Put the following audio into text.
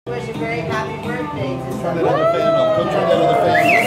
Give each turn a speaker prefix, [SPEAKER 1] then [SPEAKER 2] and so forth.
[SPEAKER 1] Wish a very happy birthday to
[SPEAKER 2] Turn that other fan up. Go turn that other fan up.